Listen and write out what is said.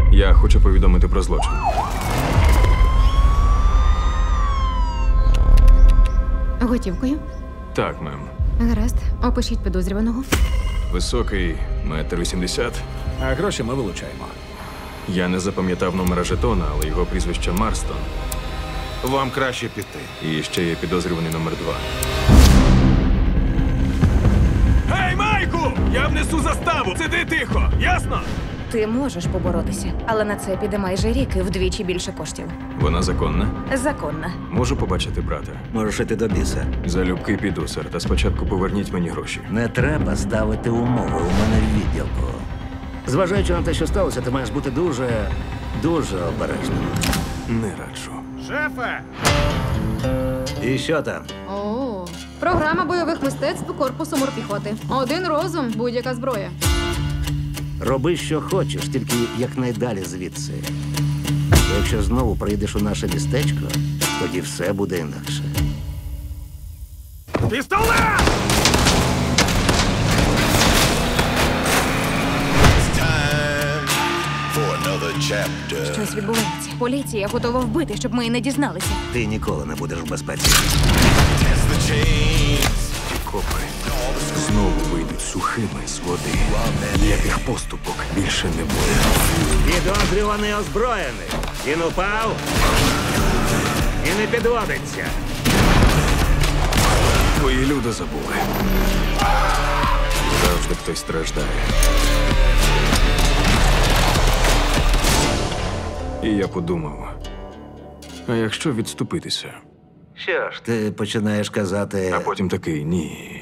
Я хочу повідомити про злочин. Готівкою? Так, мем. Гаразд. Опишіть підозрюваного. Високий, 1,80 м. А гроші ми вилучаємо. Я не запам'ятав номера жетона, але його прізвище Марстон. Вам краще піти. І ще є підозрюваний номер 2. Гей, Майку! Я внесу заставу! Сиди тихо! Ясно? Ти можеш поборотися, але на це піде майже рік і вдвічі більше коштів. Вона законна? Законна. Можу побачити брата? Можеш іти до біса. Залюбки піду, сер, та спочатку поверніть мені гроші. Не треба ставити умови у мене в відділку. Зважаючи на те, що сталося, ти маєш бути дуже обережним. Не раджу. Шефе! І що там? О, програма бойових мистецтв корпусу морпіхоти. Один розум, будь-яка зброя. Роби, що хочеш, тільки якнайдалі звідси. Бо якщо знову прийдеш у наше містечко, тоді все буде інакше. Пістолет! Щось відбувається. Поліція готова вбити, щоб ми і не дізналися. Ти ніколи не будеш в безпеці. Ті копи знову вийдуть сухими з води. Ніяких поступок більше не буде. Підозрюваний озброєний. Він упав і не підводиться. Твої люди забули. Завжди хтось страждає. І я подумав, а якщо відступитися? Що ж, ти починаєш казати... А потім такий, ні.